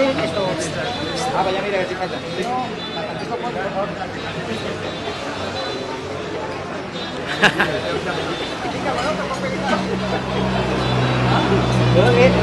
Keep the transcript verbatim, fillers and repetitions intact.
Sí, esto extra. Ah, vaya, mira, a ver si falta. Si no, esto por favor. Yo bien.